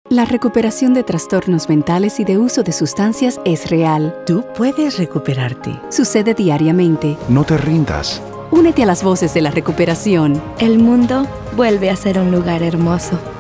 La recuperación de trastornos mentales y de uso de sustancias es real. Tú puedes recuperarte. Sucede diariamente. No te rindas. Únete a las voces de la recuperación. El mundo vuelve a ser un lugar hermoso.